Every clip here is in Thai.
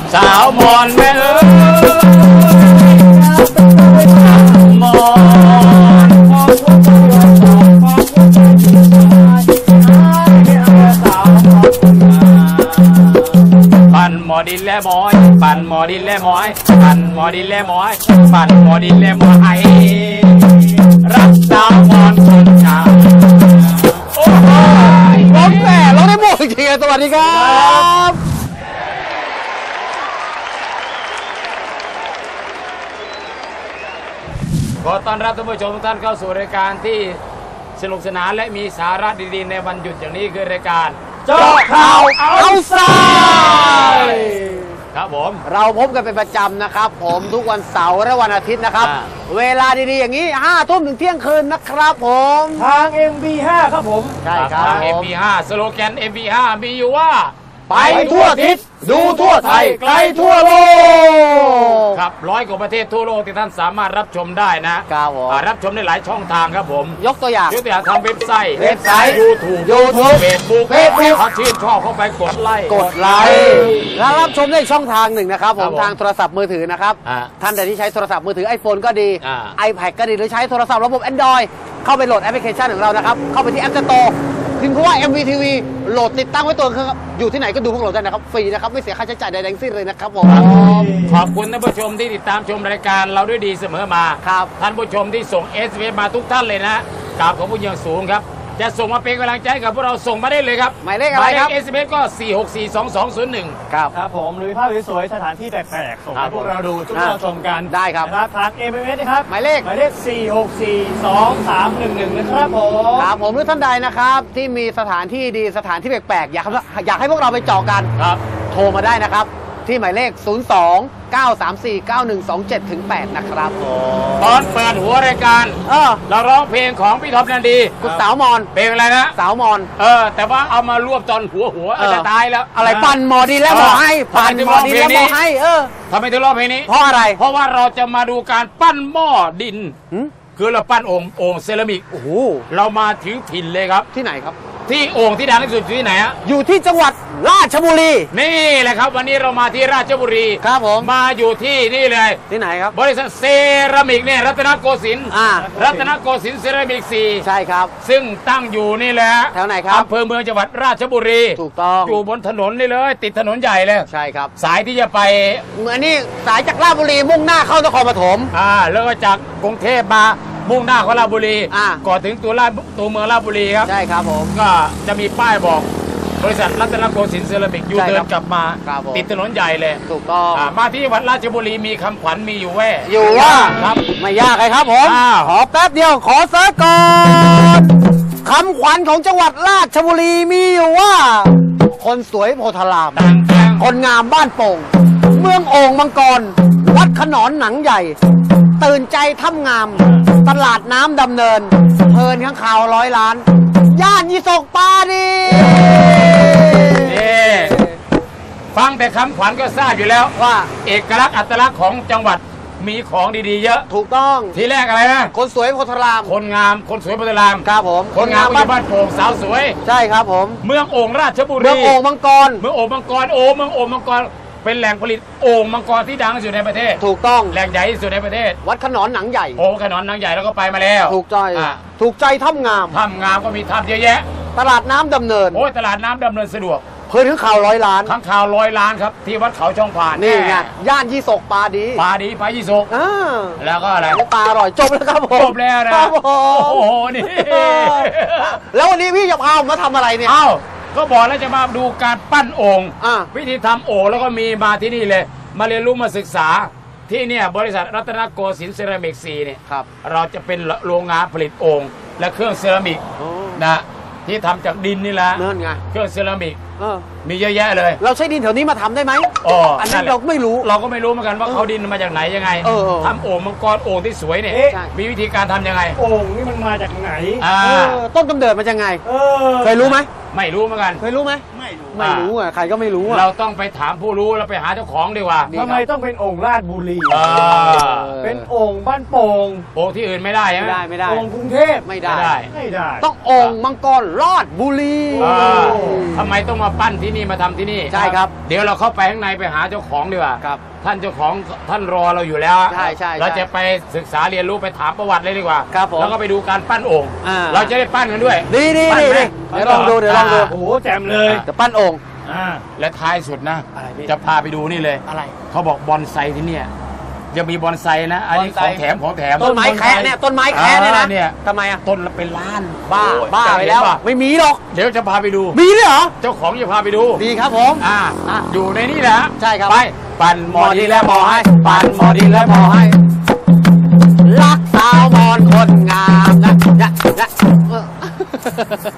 สาวมอนแม่เอ๋ยมอนปั่นหมอดินและหมอยปั่นหมอดินและหมอยปั่นหมอดินและหมอยปั่นหมอดินและหมอยรักสาวมอนคนชาโอ้ยร้องแต่ร้องได้หมดจริงๆสวัสดีครับขอต้อนรับท่านผู้ชมทุกท่านเข้าสู่รายการที่สนุกสนานและมีสาระดีๆในวันหยุดอย่างนี้คือรายการเจาะข่าวเอาไซด์ครับผมเราพบกันเป็นประจำนะครับผมทุกวันเสาร์และวันอาทิตย์นะครับเวลาดีๆอย่างนี้5 ทุ่มถึงเที่ยงคืนนะครับผมทาง MB5 ครับผมใช่ครับ MB5 สโลแกน MB5 มีอยู่ว่าไปทั่วทิศดูทั่วไทยไกลทั่วโลกครับ100 กว่าประเทศทั่วโลกที่ท่านสามารถรับชมได้นะครับผมรับชมได้หลายช่องทางครับผมยกตัวอย่างทางเว็บไซต์ YouTube เฟซบุ๊กถ้าชื่นชอบเข้าไปกดไลค์แล้วรับชมได้ช่องทางหนึ่งนะครับผมทางโทรศัพท์มือถือนะครับท่านใดที่ใช้โทรศัพท์มือถือ iPhone ก็ดี iPad ก็ดีหรือใช้โทรศัพท์ระบบ Android เข้าไปโหลดแอปพลิเคชันของเรานะครับเข้าไปที่ App Store พิมพ์คำว่า MVTV โหลดติดตั้งไว้ตัวเครื่องอยู่ที่ไหนก็ดูพวกเราได้นะครับฟรีนะครับไม่เสียค่าใช้จ่ายใดๆทั้งสิ้นเลยนะครับผมขอบคุณท่านผู้ชมที่ติดตามชมรายการเราด้วยดีเสมอมาครับท่านผู้ชมที่ส่ง SMS มาทุกท่านเลยนะกราบขอบคุณอย่างสูงครับจะส่งมาเป็นกำลังใจกับพวกเราส่งมาได้เลยครับหมายเลขอะไรครับ SMS ก็4642201 ครับผมหรือภาพสวยๆสถานที่แปลกๆส่งให้พวกเราดูทุกเราชมกันได้ครับทาง MMS นะครับหมายเลข 4642311นะครับผมครับผมหรือท่านใดนะครับที่มีสถานที่ดีสถานที่แปลกๆอยากให้พวกเราไปเจาะกันครับโทรมาได้นะครับที่หมายเลข02-934-9127-8นะครับตอนเปิดหัวรายการเราร้องเพลงของพี่ท็อปนันดีคุณสาวมอนเพลงอะไรนะสาวมอนแต่ว่าเอามารวบตอนหัวจะตายแล้วอะไรปั่นหมอดีแล้วหมอให้ปั่นหมอดีแล้วหมอให้ทำไมถึงร้องเพลงนี้เพราะอะไรเพราะว่าเราจะมาดูการปั้นหม้อดินคือเราปั้นโอ่งเซรามิกโอ้โหเรามาถึงถิ่นเลยครับที่ไหนครับที่โอ่งที่ดังที่สุดอยู่ที่ไหนฮะอยู่ที่จังหวัดราชบุรีนี่แหละครับวันนี้เรามาที่ราชบุรีครับผมมาอยู่ที่นี่เลยที่ไหนครับบริษัทเซรามิกเนี่ยรัตนโกสินทร์รัตนโกสินทร์เซรามิก4 ใช่ครับซึ่งตั้งอยู่นี่แหละแถวไหนครับอำเภอเมืองจังหวัดราชบุรีถูกต้องอยู่บนถนนนี่เลยติดถนนใหญ่เลยใช่ครับสายที่จะไปเหมือนนี่สายจากราชบุรีมุ่งหน้าเข้านครปฐมแล้วก็จากกรุงเทพมามุ่งหน้าเข้าราชบุรีก่อนถึงตัวเมืองราชบุรีครับใช่ครับผมก็จะมีป้ายบอกบริษัทรัตนโกสินทร์เซรามิกอยู่เดินกลับมาติดถนนใหญ่เลยถูกต้องมาที่จังหวัดราชบุรีมีคำขวัญมีอยู่ว่าครับไม่ยากเลยครับผมขอแป๊บเดียวขอเซิร์ชก่อนคำขวัญของจังหวัดราชบุรีมีอยู่ว่าคนสวยโพธารามคนงามบ้านโป่งเมืองโอ่งมังกรวัดขนอนหนังใหญ่ตื่นใจถ้ำงามตลาดน้ำดำเนินเพลินข้างข่าว100 ล้านย่านยี่สกปาดีฟังแต่คำขวัญก็ทราบอยู่แล้วว่าเอกลักษณ์อัตลักษณ์ของจังหวัดมีของดีๆเยอะถูกต้องทีแรกอะไรนะคนสวยโพธารามคนงามคนสวยโพธารามครับผมคนงามบ้านโป่งสาวสวยใช่ครับผมเมืองโอ่งราชบุรีเมืองโอ่งมังกรเมืองโอ่งมังกรเมืองโอ่งมังกรเป็นแหล่งผลิตโอ่งมังกรที่ดังที่สุดในประเทศถูกต้องแหล่งใหญ่ที่สุดในประเทศวัดขนอนหนังใหญ่ขนอนหนังใหญ่แล้วก็ไปมาแล้วถูกใจถ้ำงามก็มีถ้ำเยอะแยะตลาดน้ำดำเนินตลาดน้ำดำเนินสะดวกเพื่อนข้างข่าว100 ล้านข้างข่าว100 ล้านครับที่วัดเขาช่องผ่านนี่ไงย่านยี่สกปาดีปายี่สกแล้วก็อะไรปลาอร่อยจบแล้วครับผมจบแล้วนะโอ้โหนี่แล้ววันนี้พี่จะพาผมมาทำอะไรเนี่ยก็บอกแล้วจะมาดูการปั้นโอ่งวิธีทำโอ่งแล้วก็มีมาที่นี่เลยมาเรียนรู้มาศึกษาที่เนี่ยบริษัทรัตนโกสินทร์เซรามิก4เนี่ยเราจะเป็นโรงงานผลิตโอ่งและเครื่องเซรามิกนะที่ทำจากดินนี่แหละนั่นไงเครื่องเซรามิกมีเยอะแยะเลยเราใช้ดินแถวนี้มาทำได้ไหมอันนั้นเราก็ไม่รู้เหมือนกันว่าเขาดินมาจากไหนยังไงทำโอ่งมังกรโอ่งที่สวยเนี่ยมีวิธีการทำยังไงโอ่งนี่มันมาจากไหนต้นกำเนิดมาจากไงเคยรู้ไหมไม่รู้เหมือนกันเคยรู้ไหมไม่รู้ไม่รู้อ่ะใครก็ไม่รู้อ่ะเราต้องไปถามผู้รู้แล้วไปหาเจ้าของดีกว่าทำไมต้องเป็นโอ่งราชบุรีเออเป็นโอ่งบ้านโป่งโอ่งที่อื่นไม่ได้ใช่ไหมไม่ได้โอ่งกรุงเทพไม่ไม่ได้ได้ไม่ได้ต้องโอ่งมังกรราชบุรีอ่าทำไมต้องมาปั้นที่นี่มาทำที่นี่ใช่ครับเดี๋ยวเราเข้าไปข้างในไปหาเจ้าของดีกว่าครับท่านเจ้าของท่านรอเราอยู่แล้วใช่ใช่เราจะไปศึกษาเรียนรู้ไปถามประวัติเลยดีกว่าครับผมแล้วก็ไปดูการปั้นโอ่งอ่าเราจะได้ปั้นกันด้วยดีดีปั้นดีไหมดีเดี๋ยวลองดูเดี๋ยวลองดูโอ้โหแจ่มเลยจะปั้นโอ่งอ่าและท้ายสุดนะอะไรพี่จะพาไปดูนี่เลยอะไรเขาบอกบอนไซที่เนี่ยจะมีบอนไซนะ อันนี้บอนไซของแถมของแถมต้นไม้แคะเนี่ยต้นไม้แคะเนี่ยนะเนี่ยทำไมอ่ะต้นละเป็นล้านบ้าโอ้ยบ้าจะไปเห็นแล้วป่ะไม่มีหรอกเดี๋ยวจะพาไปดูมีด้วยเหรอเจ้าของจะพาไปดูดีครับผมอ่าอ่ะอยู่ในนี่แหละใช่ครับไปปั่นหมอดีและหมอให้ปั่นหมอดินและหมอให้ รักสาวมอนคนงามนะเออ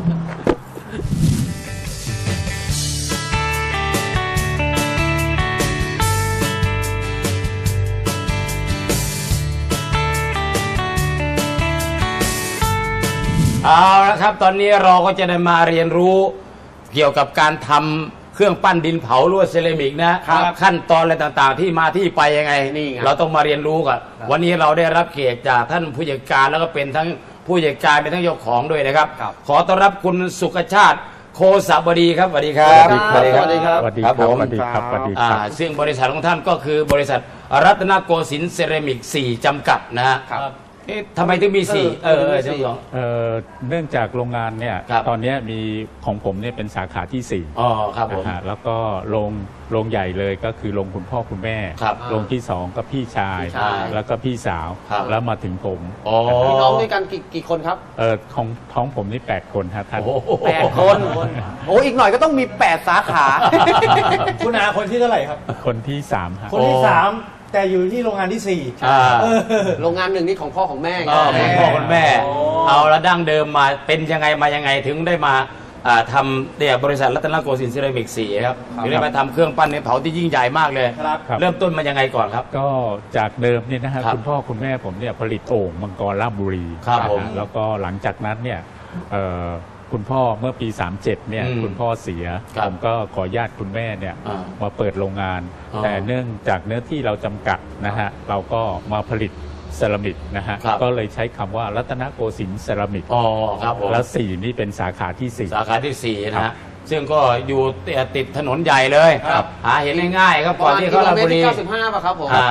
เอาละครับ ตอนนี้เราก็จะได้มาเรียนรู้เกี่ยวกับการทำเครื่องปั้นดินเผาลวดเซรามิกนะครับ ขั้นตอนอะไรต่างๆ ที่มาที่ไปยังไงนี่ไงเราต้องมาเรียนรู้กันวันนี้เราได้รับเกียรติจากท่านผู้จัดการแล้วก็เป็นทั้งผู้จัดการเป็นทั้งเจ้าของด้วยนะครับ ขอต้อนรับคุณสุขชาติโคสบดีครับสวัสดีครับสวัสดีครับสวัสดีครับครับผมสวัสดีครับสวัสดีครับซึ่งบริษัทของท่านก็คือบริษัทรัตนโกสินทร์เซรามิก 4 จำกัดนะฮะครับเอ๊ะทำไมถึงมี 4 เออเจ้าของเนื่องจากโรงงานเนี่ยครับตอนเนี้ยมีของผมเนี่ยเป็นสาขาที่ 4 อ๋อครับผมนะฮะแล้วก็โรงใหญ่เลยก็คือโรงคุณพ่อคุณแม่ครับโรงที่ 2 ก็พี่ชายพี่ชายแล้วก็พี่สาวครับแล้วมาถึงผมอ๋อพี่น้องด้วยกันกี่คนครับของท้องผมนี่ 8 คนฮะท่านโอ้โห 8 คนโอ้อีกหน่อยก็ต้องมี 8 สาขาคุณอาคนที่เท่าไหร่ครับคนที่3ฮะคนที่ 3 แต่อยู่ที่โรงงานที่ 4 อ่าโรงงานหนึ่งนี่ของพ่อของแม่ไงอ๋อคุณพ่อคุณแม่อ๋อเอาละดั้งเดิมมาเป็นยังไงมายังไงถึงได้มาทำเนี่ยบริษัทรัตนโกสินทร์เซรามิก 4 ครับถึงได้มาทำเครื่องปั้นดินเผาที่ยิ่งใหญ่มากเลยครับครับเริ่มต้นมายังไงก่อนครับก็จากเดิมเนี่ยนะฮะครับคุณพ่อคุณแม่ผมเนี่ยผลิตโอ่งมังกรราชบุรีครับนะฮะผมแล้วก็หลังจากนั้นเนี่ยคุณพ่อเมื่อปี 37เนี่ยอืมคุณพ่อเสียครับผมก็ขอญาติคุณแม่เนี่ยอ่ามาเปิดโรงงานอ๋อแต่เนื่องจากเนื้อที่เราจำกัดนะฮะเราก็มาผลิตเซรามิกนะฮะครับก็เลยใช้คำว่ารัตนโกสินทร์เซรามิกอ๋อครับผมแล้ว4นี่เป็นสาขาที่สาขาที่ 4 นะครัฮะบซึ่งก็อยู่ติดถนนใหญ่เลยครับหาเห็นง่ายๆครับประก่อนมาณที่กิเข้าโลราชเมตบุรรีที่95ป่ะครับผมอ่า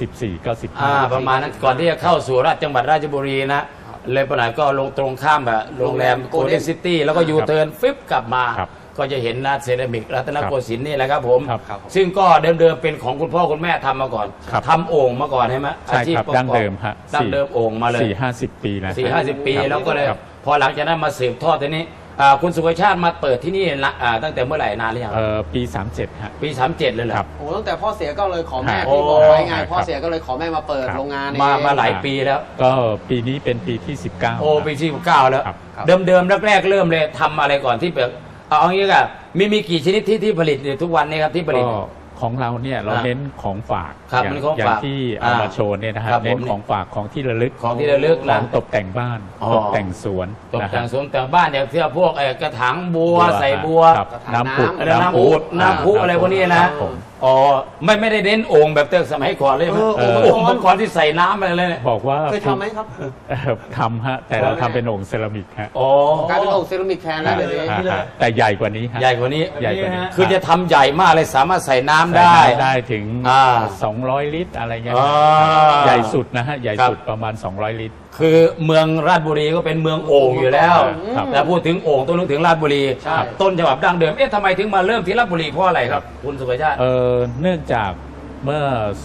94 95 ประมาณนั้นก่อนที่จะเข้าสู่จังหวัดราชบุรีนะเลยปนายก็ลงตรงข้ามแบบโรงแรมโกลเด้นซิตี้แล้วก็ยูเทิร์นฟิปกลับมาครับก็จะเห็นนะเซรามิกรัตนโกสินทร์นี่แหละครับผมครับซึ่งก็เดิมๆเป็นของคุณพ่อคุณแม่ทำมาก่อนครับทำโอ่งมาก่อนใช่ไหมใช่ครับอาชีพประกอบดั้งเดิมฮะดั้งเดิมโอ่งมาเลย 4-50 ปีนะ 40-50 ปีครับแล้วก็เลยครับพอหลังจากนั้นมาสืบทอดทีนี้คุณสุภชาติมาเปิดที่นี่ละตั้งแต่เมื่อไหร่นานหรือยังปี 37ฮะปี 37 เลยเหรอครับโอ้ตั้งแต่พ่อเสียก็เลยขอแม่ครับที่บอกไว้ไงโอ้พ่อเสียก็เลยขอแม่มาเปิดครับโรงงานเองมาหลายปีแล้วก็ปีนี้เป็นปีที่ 19 โอ้ปีที่9แล้วครับเดิมแรกๆเริ่มเลยทำอะไรก่อนที่แบบเอางี้ก็มีกี่ชนิดที่ผลิตอยู่ทุกวันนี้ครับที่ผลิตก็ของเราเนี่ยเราเน้นของฝากครับอย่างเน้นของอย่าฝาง กที่เอามาโชว์เนี่ยนะฮะครับผมเน้นของฝากของที่ระลึกของที่ระลึกขนะองตกแต่งบ้านอ๋อตกแต่งสวนตกนะแต่ฮะงสวนแต่งบ้านอย่างที่พวกกระถางบัวใส่บัวครับน้ำผุดน้ำอูดน้ำพุอะไรพวกนี้นะผมอ๋อไม่ได้เน้นโอ่งแบบเติมสมัยก่อนเลยไหมเออโอ่งมังกรที่ใส่น้ำอะไรเลยเนี่ยบอกว่าเคยทำไหมครับทำฮะแต่เราทำเป็นโอ่งเซรามิกฮะอ๋อกลายเป็นโอ่งเซรามิกแทนแล้วเดี๋ยวนี้ฮะแต่ใหญ่กว่านี้ฮะใหญ่กว่านี้ใหญ่กว่านี้คือจะทำใหญ่มากเลยสามารถใส่น้ำใส่ได้น้ำได้ถึงอ่า 200 ลิตรอะไรเงี้ยอ่าใหญ่สุดนะฮะใหญ่สุดครับประมาณ 200 ลิตรคือเมืองราชบุรีก็เป็นเมืองโอ่งอยู่แล้วครับแต่พูดถึงโอ่งต้องนึกถึงราชบุรีใช่ต้นฉบับดั้งเดิมทำไมถึงมาเริ่มที่ราชบุรีเพราะอะไรครับ คุณสุภชาติเนื่องจากเมื่อ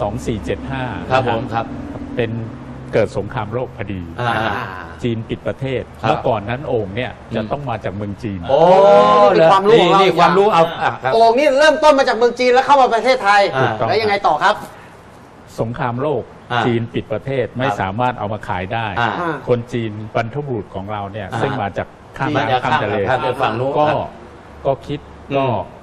2475 ครับนะผฮะมครับเป็นเกิดสงครามโลกพอดีอ่านะฮะจีนปิดประเทศครับเมื่อก่อนนั้นโอ่งเนี่ยจะอืมต้องมาจากเมืองจีนโอ้นี่คือความรู้ของเรานี่ความรู้เอาครับโอ่งนี่เริ่มต้นมาจากเมืองจีนแล้วเข้ามาประเทศไทยอ่าแล้วยังไงต่อครับสงครามโลกอ่าจีนปิดประเทศไม่ครับสามารถเอามาขายได้อ่าคนจีนบรรพบุรุษของเราเนี่ยอ่าซึ่งมาจากข้ามมาจากน้ำข้ามทะเลข้ามฝั่งนู้นก็ครับก็คิดอืมก็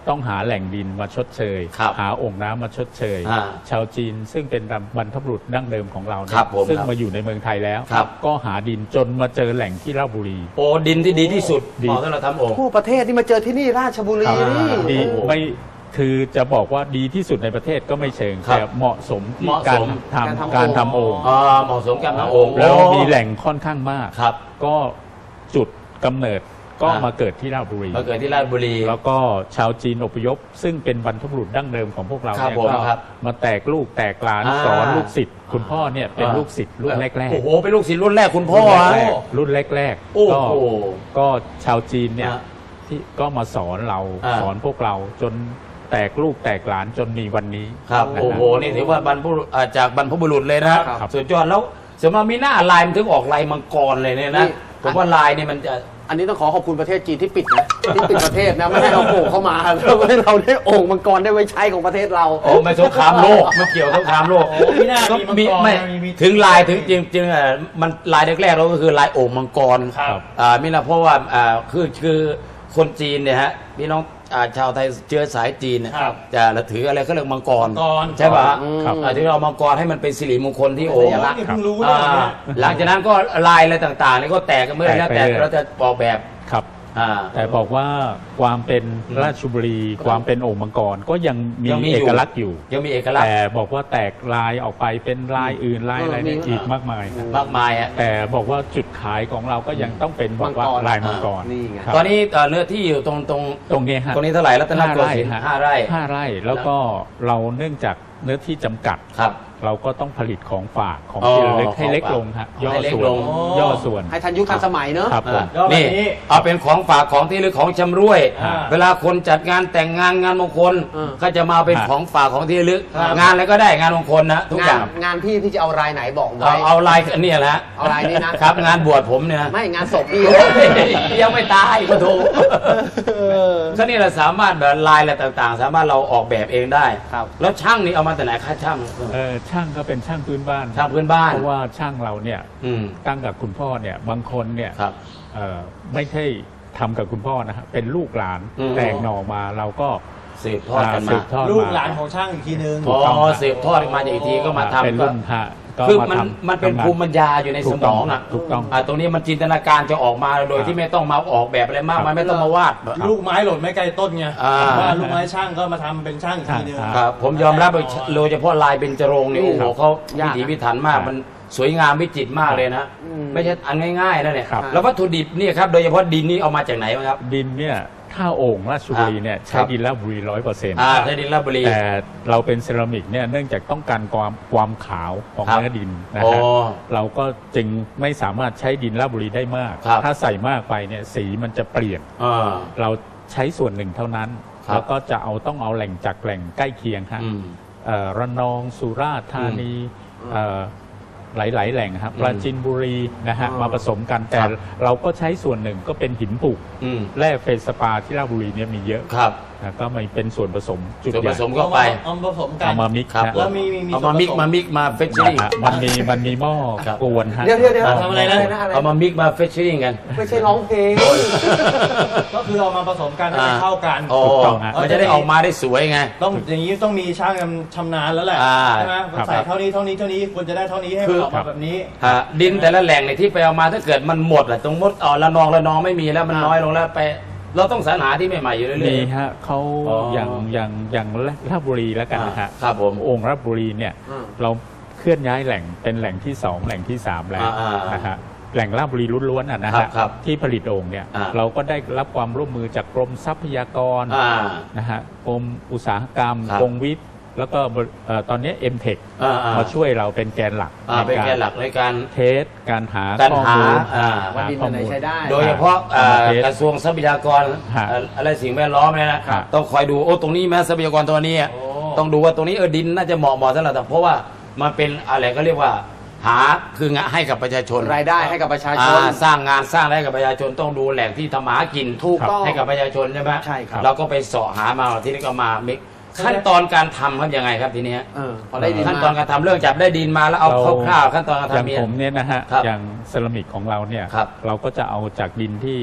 ต้องหาแหล่งดินมาชดเชยครับหาโอ่งน้ำมาชดเชยอ่าชาวจีนซึ่งเป็นบรรพบุรุษดั้งเดิมของเราเนี่ครัยบผมซึ่งครับมาอยู่ในเมืองไทยแล้วครับก็หาดินจนมาเจอแหล่งที่ราชบุรีโอ้ดินที่ดีที่สุดดีเหมาะสำหรับทำโอ่งทั่วประเทศที่มาเจอที่นี่ราชบุรีนี่ดีโอ้โหไม่คือจะบอกว่าดีที่สุดในประเทศก็ไม่เชิงครับแต่เหมาะสมที่เหมาะการสมการทำโอ่งเหมาะสมกับทำโอ่งแล้วโอ้มีแหล่งค่อนข้างมากครับก็จุดกำเนิดก็อ่ามมาเกิดที่ราชบุรีมาเกิดที่ราชบุรีแล้วก็ชาวจีนอพยพ ซึ่งเป็นบรรพบุรุษดั้งเดิมของพวกเราครับเนี่ยผมก็ครับมาแตกลูกแตกหลานอ่าสอนลูกศิษย์คุณพ่อเนี่ยเป็นลูกศิษย์รุ่นแรกโอ้โหเป็นลูกศิษย์รุ่นแรกคุณพ่อๆรุ่นแรกโอ้ๆก็โหก็ชาวจีนเนี่ยอ่าที่ก็มาสอนเราอ่าสอนพวกเราจนแตกลูกแตกหลานจนมีวันนี้ครับนะโอ้โหนี่ถือว่าบรรพบุรุษจากบรรพบุรุษเลยนะครับ สุดยอดแล้วสมมติมีหน้าลายมันถึงออกลายมังกรเลยเนี่ยนะผมว่าลายนี่มันจะอันนี้ต้องขอบคุณประเทศจีนที่ปิดนะที่ปิดประเทศนะไม่ให้เราโอ่งเข้ามาแล้วให้เราได้โอ่งมังกรได้ไว้ใช้ของประเทศเราโอ้ไม่สงครามโลกไม่เกี่ยวสงครามโลกโอ้ไม่น่ามีมังกรไม่มีถึงลายถึงจริงมันลายแรกๆเราก็คือลายโอ่งมังกรครับมินะเพราะว่าคือคนจีนเนี่ยฮะพี่น้องชาวไทยเชื้อสายจีนเนี่ยครับจะถืออะไรก็เรียกมังกรมังกรใช่ป่ะครับที่เรามังกรให้มันเป็นสิริมงคลที่โอ่งโอ้นี่เพิ่งรู้เลยเนี่ยหลังจากนั้นก็ลายอะไรต่างๆนี่ก็แตกกันเมื่อไหร่แล้วแตกไปแต่เรื่อยเราจะออกแบบครับ แต่บอกว่าความเป็นราชบุรี ความเป็นโอ่งมังกรก็ยังมียังมีอยู่เอกลักษณ์อยู่ยังมีเอกลักษแต่ณ์บอกว่าแตกลายออกไปเป็นลายอื่นลายอะไรเนี่ยมีอีกมากมายนะมากมายอ่ะแต่บอกว่าจุดขายของเราก็ยังต้องเป็นบอกว่ามังกรลายมังกรนี่ไงครับตอนนี้เนื้อที่อยู่ตรงตรงนี้ฮะตรงนี้เท่าไหร่รัตนโกสินทร์ฮะ 5 ไร่ 5 ไร่แล้วก็เราเนื่องจากเนื้อที่จำกัดครับเราก็ต้องผลิตของฝากของอ๋อที่ระลึกให้เล็กของฝากลงฮะย่อให้เล็กส่วลนงย่อส่วนให้ทันยุคทันสมัยเนอะครับผมแล้วแบบนี่นี้เอาเป็นของฝากของที่ระลึกของชำร่วยอ่าเวลาคนจัดงานแต่งงานงานมงคล ก็จะมาเป็นของฝากของที่ระลึก งานอะไรก็ได้งานมงคลนะทุกอย่างงานพี่จะเอารายไหนบอกไว้เอาลายอันนี้แหละเอาลายนี้นะครับงานบวชผมเนี่ยนะไม่งานศพพี่ยังไม่ตายก็ถูกก็นี่เราสามารถแบบลายอะไรต่างๆ สามารถเราออกแบบเองได้ครับแล้วช่างนี่เอามาแต่ไหนค่าช่างช่างก็เป็นช่างพื้นบ้านช่างพื้นบ้านเพราะว่าช่างเราเนี่ยอืมตั้งกับคุณพ่อเนี่ยบางคนเนี่ยครับไม่ใช่ทำกับคุณพ่อนะฮะเป็นลูกหลานอืมแตกหน่อมาเราก็สืบทอดกันสืมาบทอดลูกมาหลานของช่างอีกทีนึงถูกต้องสืบทอดมาจากอีกทีก็มาทำเป็นก็รุ่นฮะก็คือมามันทำมันเป็นทำงาภูมิปัญญาอยู่ในสมองอ่ะถูกต้องตรงนี้มันจินตนาการจะออกมาโดยที่ไม่ต้องมาออกแบบอะไรมากมายไม่ต้องมาวาดลูกไม้หล่นไม่ไกลต้นไงอ่าว่าลูกไม้ช่างก็มาทำเป็นช่างอีกทีนึงครับครับผมยอมรับเลยโดยเฉพาะลายเบญจรงค์เนี่ยโอ้โหเขาพิยากถีพิถันมากมันสวยงามวิจิตรมากเลยนะ ไม่ใช่อันง่ายๆนะเนี่ยครับแล้ววัตถุดิบเนี่ยครับโดยเฉพาะดินนี่เอามาจากไหนบ้างครับดินเนี่ยถ้าโอ่งราชบุรีเนี่ยคใช้รับดินราชบุรี100% ใช้ดินราชบุรีแต่เราเป็นเซรามิกเนี่ยเนื่องจากต้องการความขาวของครับเนื้อดินนะโอ้ฮะเราก็จึงไม่สามารถใช้ดินราชบุรีได้มากครับถ้าใส่มากไปเนี่ยสีมันจะเปลี่ยนอ่าเราใช้ส่วนหนึ่งเท่านั้นครับแล้วก็จะต้องเอาแหล่งจากแหล่งใกล้เคียงฮะอืมระนองสุราษฎร์ธานีหลาย ๆ แหล่งครับปราจีนบุรีนะฮะมาผสมกันแต่ครับเราก็ใช้ส่วนหนึ่งก็เป็นหินปุกอืมแร่เฟสปาที่ราชบุรีเนี่ยมีเยอะครับนะก็ไม่เป็นส่วนผสมจุดส่วนใหผญ่สมเข้าไปเอามาผสมกันเอามามิกซ์ครับฮะแล้วมีเอามามิกมาเฟชชิ่งนะฮะมันมีหม้อครับกวนฮะเดี๋ยวทำอะไรนะเอามามิกมาเฟชชิ่งกันไม่ใช่ร้องเพลงก็คือเอามาผสมกันให้มันเข้ากันโอ้ถูกต้องฮะมันจะได้ออกมาได้สวยไงต้องอย่างนี้ต้องมีช่างชำนาญแล้วแหละอ่าใช่ไหมครับใส่เท่านี้ควรจะได้เท่านี้ให้มันออกมาแบบนี้ดินแต่ละแหล่งในยที่ไปเอามาถ้าเกิดมันหมดอะตรงมดละนองไม่มีแล้วมันน้อยลงแล้วไป เราต้องสรรหาที่ใหม่ๆอยู่เรื่อยๆมีฮะเขาอ๋อออย่างราชบุรีแล้วกันนะฮะครับผมองค์ราชบุรีเนี่ยอืมเราเคลื่อนย้ายแหล่งเป็นแหล่งที่ 2 แหล่งที่ 3 แล้ว นะฮะแหล่งราชบุรีล้วนๆนะฮะครับที่ผลิตโอ่งเนี่ย เราก็ได้รับความร่วมมือจากกรมทรัพยากร นะฮะกรมอุตสาหกรรมครับกรมวิทย์แล้วก็ตอนนี้ M-Tech มาช่วยเราเป็นแกนหลักเป็นแกนหลักในการเทสการหาการข้อหามูลว่าดินอันไหนใช้ได้โดยเฉพาะเทสกระทรวงทรัพยากรฮะอะไรสิ่งแวดล้อมเนี่ยนะครับ ต้องคอยดูโอ้ตรงนี้แม้ทรัพยากรตัวนี้อะโอ้ต้องดูว่าตรงนี้ดินน่าจะเหมาะสำหรับแต่เพราะว่ามันเป็นอะไรก็เรียกว่าหาคืองานให้กับประชาชนรายได้ให้กับประชาชนสร้างงานสร้างอะไรให้กับประชาชนต้องดูแหล่งที่ทำมาหากินถูกต้องให้กับประชาชนใช่ไหมใช่ครับเราก็ไปเสาะหามาที่นี่ก็มามิกขั้นตอนการทำครับยังไงครับทีเนี้ยพอได้ดินขั้นมาตอนการทำเรื่องจับได้ดินมาแล้วเอาเราคร่าวๆขั้นตอนการอย่างทำเนี่ยผมเนี่ยนะฮะครับอย่างเซรามิกของเราเนี่ยครับเราก็จะเอาจากดินที่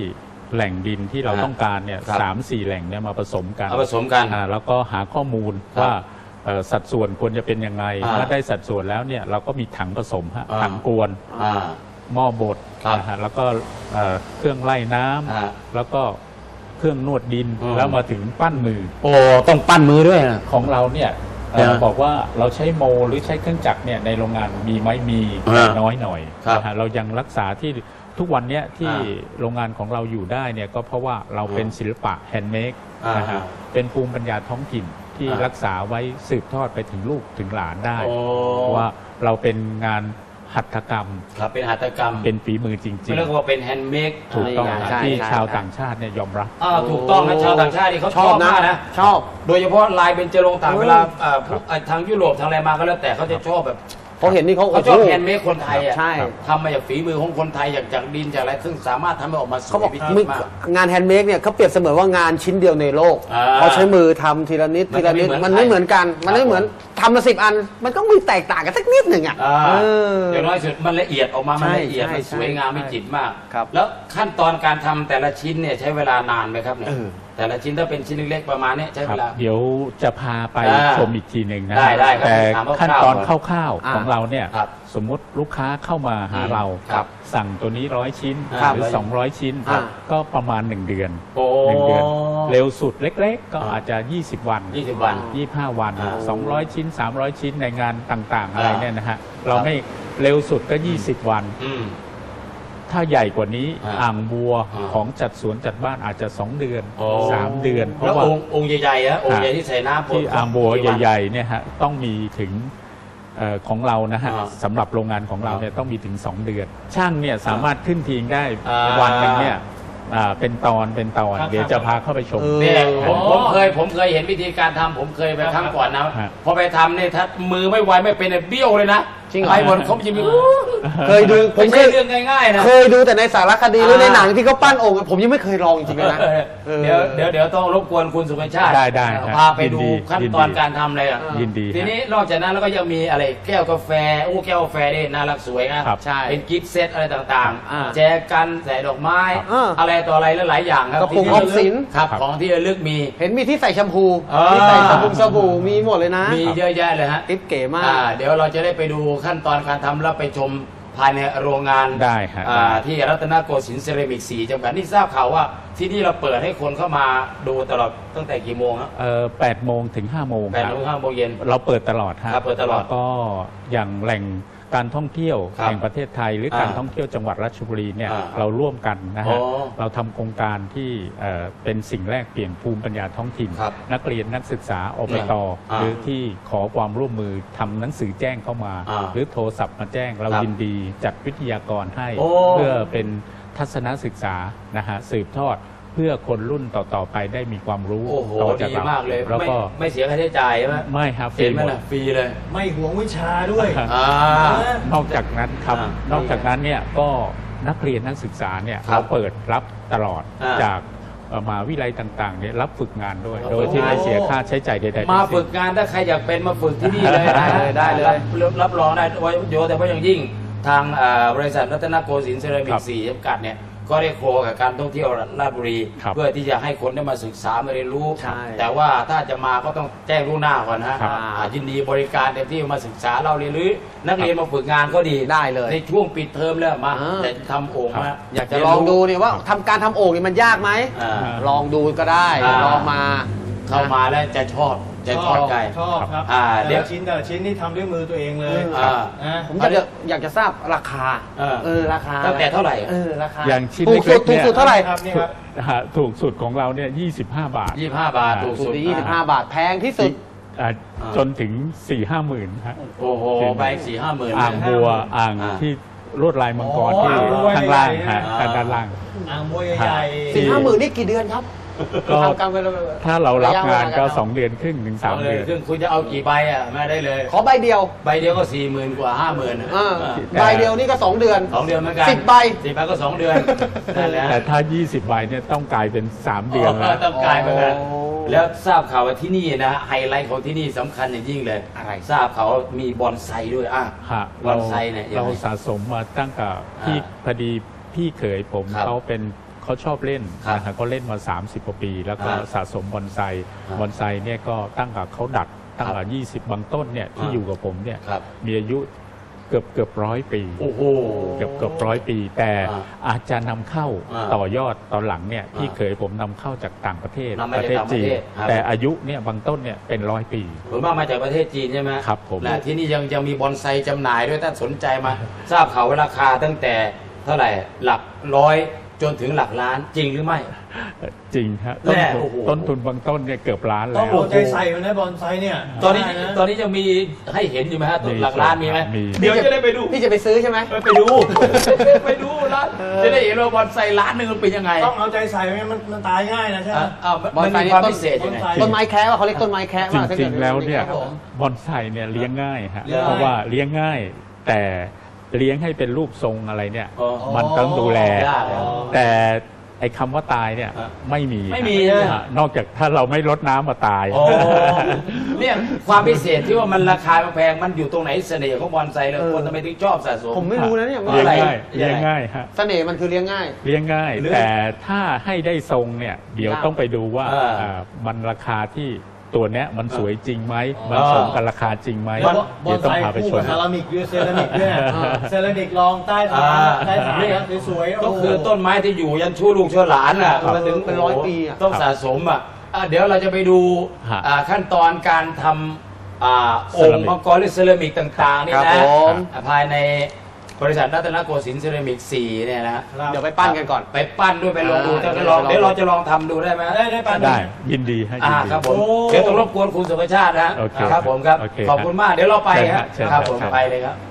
แหล่งดินที่เราต้องการเนี่ยครับ 3-4 แหล่งเนี่ยมาผสมกันเอาผสมกันแล้วก็หาข้อมูลครับว่าสัดส่วนควรจะเป็นยังไงอ่าเมื่อได้สัดส่วนแล้วเนี่ยเราก็มีถังผสมฮะอ่าถังกวนอ่าหม้อบดครับนะฮะแล้วก็เครื่องไล่น้ำอ่าแล้วก็เครื่องนวดดินอืมแล้วมาถึงปั้นมือโอ้ต้องปั้นมือด้วยนะของเราเนี่ย บอกว่าเราใช้โมหรือใช้เครื่องจักรเนี่ยในโรงงานมีไหมมีแต่น้อยหน่อยครับนะฮะเรายังรักษาที่ทุกวันเนี้ยที่อ่าโรงงานของเราอยู่ได้เนี่ยก็เพราะว่าเราเป็นศิลปะแฮนด์เมดอ่านนะฮะเป็นภูมิปัญญาท้องถิ่นที่อ่ารักษาไว้สืบทอดไปถึงลูกถึงหลานได้โอ้เพราะว่าเราเป็นงานหัตถกรรมครับเป็นหัตถกรรมเป็นฝีมือจริงเรียกว่าเป็นแฮนด์เมดๆ ถูกต้องใช่ที่ใช่ชาวใช่ต่างชาติเนี่ยยอมรับถูกต้องนะชาวต่างชาตินี่เขาชชออบบ นะมากนะชอบโดยเฉพาะลายเบญจรงค์ต่างเวลาพวกทางยุโรปทางอะไรมาก็แล้วแต่เขาจะชอบแบบเขาเห็นนี่เขาเขาชอบแฮนด์เมดคนไทยอ่ะใช่ทำมาจากฝีมือของคนไทยจากดินจากอะไรซึ่งสามารถทำให้ออกมาสวยเขาบอกวิจิตมึรง มากงานแฮนด์เมดเนี่ยเขาเปรียบเสมือนว่างานชิ้นเดียวในโลกอ่าเขาใช้มือทำทีละนิดมันทีละนิดไม่เหมือนมันไม่เหมือนกัน มันไม่ครับเหมือนทำมา10 อัน มันก็มีแตกต่างกันสักนิดหนึ่งอ่ะอ่าเอออย่างน้อยสุดมันละเอียดออกมา มันละเอียดใช่มันสวยงามใช่วิจิตรมากครับแล้วขั้นตอนการทำแต่ละชิ้นเนี่ยใช้เวลานานไหมครับเนี่ยเออแต่ละชิ้นถ้าเป็นชิ้นเล็กๆประมาณเนี้ยใช้คเวรับลาเดี๋ยวจะพาไปอ่าชมอีกทีหนึ่งนะได้ครับแต่ถามคร่าวๆขั้นตอนก่อนคร่าวๆของเราเนี่ยครับสมมุติลูกค้าเข้ามาหาอืมเราครับสั่งตัวนี้100 ชิ้นครับหรือ200 ชิ้นครับก็ประมาณ 1 เดือนโอ้ 1 เดือน เร็วสุดเล็กๆ ก็อาจจะ 20 วัน 20 วัน 25 วันอ่า 200 ชิ้น 300 ชิ้นในงานต่างๆ อะไรอ่าเนี่ยนะฮะเราไม่เร็วสุดก็ 20 วันอืมถ้าใหญ่กว่านี้อ่าอ่างบัวอ่าของจัดสวนจัดบ้านอาจจะ 2 เดือนโอ้ 3 เดือน เพแล้วราะว่าองค์ใหญ่ๆอะองค์ใหญ่ที่ใส่น้ำที่อ่างบัวใหญ่ๆเนี่ยฮะต้องมีถึงของเรานะฮะอ่าสำหรับโรงงานของเราเนี่ยต้องมีถึง 2 เดือน ช่างเนี่ยสามารถขึ้นทีงได้อ่าวันหนึงเนี่ยเป็นตอนเดี๋ยวจะพาเข้าไปชมเนี่ยผมเคยเห็นวิธีการทำผมเคยไปครั้งก่อนนะฮะพอไปทำเนี่ยถ้ามือไม่ไวไม่เป็นเนี่ยเบี้ยวเลยนะจริงเหรอไปหมดเขาจะมีเคยดูผมไม่เคใช่ยเรื่องง่ายๆนะเคยดูแต่ในสารคดีหรือในหนังที่เขาปั้นองค์ผมยังไม่เคยลองจริงๆเลยนะ เออเดี๋ยวต้องรบกวนคุณสุภชาติได้ครับพาไปดูยินดีขั้นตอนการทำเลยอ่ะยินดีทีนี้นอกจากนั้นแล้วก็ยังมีอะไรแก้วกาแฟแก้วกาแฟนี่น่ารักสวยนะครับใช่เป็นกิฟต์เซตอะไรต่างอ่าๆ แจกันใส่ดอกไม้อ่าอะไรต่ออะไรหลายๆอย่างครับกระปุกที่ออมสินครับของที่ระลึกมีเห็นมีที่ใส่แชมพูอ่ามีมีใส่สบู่มีหมดเลยนะมีเยอะแยะเลยฮะติ๊บเก๋มากเดี๋ยวเราจะได้ไปดูขั้นตอนการทำแล้วไปชมภายในโรงงานได้ฮะที่รัตนโกสินทร์เซรามิก4จังหวัดนี่ทราบข่าวว่าที่นี่เราเปิดให้คนเข้ามาดูตลอดตั้งแต่กี่โมงครับ 8 โมงถึง 5 โมง 8 โมง 5 โมงเย็นเราเปิดตลอดฮะครับเปิดตลอดแล้วก็อย่างแหล่งการท่องเที่ยวครับแห่งประเทศไทย หรือการท่องเที่ยวจังหวัดราชบุรีเนี่ยอ่าเราร่วมกันนะฮะอ๋อเราทำโครงการที่เป็นสิ่งแรกเปลี่ยนภูมิปัญญาท้องถิ่นครับนักเรียนนักศึกษาอบตอ่าหรือที่ขอความร่วมมือทำหนังสือแจ้งเข้ามาอ่าหรือโทรศัพท์มาแจ้งเราครับยินดีจัดวิทยากรให้โอ้เพื่อเป็นทัศนศึกษานะฮะสืบทอดเพื่อคนรุ่นต่อๆไปได้มีความรู้โอ้โหต่อจากดีเรามากเลยแล้วก็ไม่เสียค่าใช้จ่ายใช่ไหมไม่ครับฟเห็รีนไหมหมดล่ะฟรีเลยไม่หวงวิชาด้วยอ่านอกจากนั้นครับอ่านอกจากนั้นเนี่ยก็นักเรียนนักศึกษาเนี่ยครับเราเปิดรับตลอดอ่าจากมหาวิทยาลัยต่างๆเนี่ยรับฝึกงานด้วยโอ้โดยที่ไม่เสียค่าใช้จ่ายใดๆมาทั้งฝึสิ้นกงานถ้าใครอยากเป็นมาฝึกที่นี่เลยนะได้เลยรับรองได้โยแต่เพราะอย่างยิ่งทางบริษัทรัตนโกสินทร์เซรามิครักบ 4จำกัดเนี่ยก็ได้โคกับการท่องเที่ยวราชบุรีครับเพื่อที่จะให้คนได้มาศึกษามาเรียนรู้ใช่แต่ว่าถ้าจะมาก็ต้องแจ้งล่วงหน้าก่อนนะครับ ยินดีบริการเต็มที่มาศึกษาเราเรียนรู้นักเรียนมาฝึกงานก็ดีได้เลยในช่วงปิดเทอมแล้วมาอ่าแต่ทำโอ่งครับมาอยากจะลองดูเนี่ยว่าทำการทำโอ่งนี่มันยากไหมอ่าลองดูก็ได้อ่าลองมาเข้ามาแล้วจะชอบใจชอบครับเดี๋ยวแต่ละชิ้นนี่ทำด้วยมือตัวเองเลยอ่านะผมอยากจะทราบราคา ราคาตั้งแต่เท่าไหร่ราคาอย่างชิ้นถูกสุเล็ดกๆถูกเนี่ยสุดเท่าไหร่ครับนี่ครับถูกสุดของเราเนี่ย25 บาท 25 บาทถูกถูกสุดที่25 บาทแพงที่สุดจนถึง 4-5 หมื่นฮะโอ้โหไป4-5 หมื่นอ่างบัวอ่างอ่าที่ลวดลายมังกรอ๋อที่อ่างบัวข้างล่างใหญ่ๆฮะอ่าด้านล่างอ่างบัวใหญ่ที่ 4-5 หมื่นนี่กี่เดือนครับก็ทำการเป็นถ้าเรารับงานก็ระยะเวลาการทำ 2 เดือนครึ่งถึงสาม 3 เลเดืยอนซึ่งคุณจะเอากี่ใบมาได้เลยขอใบเดียวใบเดียวก็ 40,000 กว่า 50,000 อ่าใบเดียวนี่ก็ 2 เดือน 2 เดือนเหมือนกัน 10 ใบ 10 ใบก็ 2 เดือนนั่นแหละแต่ถ้า 20 ใบเนี่ยต้องกลายเป็น 3 เดือนแล้วต้องกลายเป็นกันโอ้แล้วทราบข่าวว่าที่นี่นะไฮไลท์ของที่นี่สำคัญอย่างยิ่งเลยอะไรทราบข่าวว่ามีบอนไซด้วยฮะบอนไซเนี่ยยังไงเราสะสมมาตั้งแต่พี่อ่าพอดีพี่เขยผมครับเขาเป็นขเขาชอบเล่นครับนะฮะเขาเล่นมา 30 กว่าปี แล้วก็ครับสะสมบอนไซครับบอนไซเนี่ยก็ตั้งแต่เขาดัดตั้งครัแต่บ 20 บางต้นเนี่ยที่ครับอยู่กับผมเนี่ยครับมีอายุเกือบ100 ปีโอ้โหเกือบ100 ปี แต่อ่าอาจจะนำเข้าอ่าต่อยอดตอนหลังเนี่ยพี่อ่าเคยผมนำเข้าจากต่างประเทศนำมาจากต่างประจีเทนศครับแต่อายุเนี่ยบางต้นเนี่ยเป็น100 ปีผมว่ามาจากประเทศจีนใช่ไหมครับผมและที่นี่ยังมีบอนไซจำหน่ายด้วยถ้าสนใจมา ทราบข่าวว่าราคาตั้งแต่เท่าไหร่หลักร้อยจนถึงหลักล้านจริงหรือไม่จริงฮะแน่โอ้โหต้นทุนบางต้นเนี่ยเกือบล้านต้แล้องวเอาใจใส่มันนะบอนไซเนี่ยตอนนี้ได้ะตอนนี้จะมีให้เห็นอยู่ไหมฮะต้นมีหลักล้านมีไหมมีเดี๋ยวจะได้ไปดูพี่จะไปซื้อใช่ไหมไปดู ไปดูแล้วจะได้เห็นว่าบอนไซล้านหนึ่งมันเป็นยังไงต้องเอาใจใส่ไม่งั้นมันตายง่ายนะใช่ไหมมันมีความพิเศษยังไงบอนไซต้นไม้แคะว่าเขาเรียกต้นไม้แคะจว่าถ้าริเกิงดๆแล้วเนี่ยครับผมบอนไซเนี่ยเลี้ยงง่ายฮะเลี้ยงง่ายเพราะว่าเลี้ยงง่าย แต่เลี้ยงให้เป็นรูปทรงอะไรเนี่ยอ๋อมันต้องดูแลยากครับแต่ไอ้คำว่าตายเนี่ยอ่ะไม่มีไม่มีฮะนะนอกจากถ้าเราไม่ลดน้ำมาตายโอ้เนี่ยความพิเศษที่ว่ามันราคาแพงมันอยู่ตรงไหนเสน่ห์ของบอนไซเลยคนทำไมถึงชอบสะสมผมไม่รู้นะเนี่ยเลี้ยงอะไรง่ายเลี้ยงง่ายฮะเสน่ห์มันคือเลี้ยงง่ายเลี้ยงง่ายหรือแต่ถ้าให้ได้ทรงเนี่ยเดี๋ยวต้องไปดูว่าอ่ามันราคาที่ตัวเนี้ยมันสวยจริงไหมมันอ่าสมกับราคาจริงไหมแล้วบอเดี๋ยนวต้องไซพาไปคู่ชกับมเซรามิกด้วยเซรามิกด้วยเซรามิกรองใต้ฐานใต้ฐานนะสวยๆก็โโหคือต้นไม้ที่อยู่ยันชูลูกชั่วหลานอ่ะครับมันถึงเป็นร้อยปีอะต้องสะสมอ่ะเดี๋ยวเราจะไปดูฮะขั้นตอนการทำองค์มังกรหรือเซรามิกต่างๆนี่ครับนะผมภายในบริษัทรัตนโกสินทร์เซรามิก 4 เนี่ยนะฮะเดี๋ยวไปปั้นกันก่อนไปปั้นด้วยไปลองดูอ่าจะลองเดี๋ยวเราจะลองทำดูได้ไหมได้ปะได้ยินดีให้ยินดีครับผมโอ้เดี๋ยวต้องรบกวนคุณสุภชาตินะฮะโอเคครับผมครับโอเคขอบคุณมากเดี๋ยวเราไปเชิญคฮะรับเชิญครับครับผมไปเลยครับ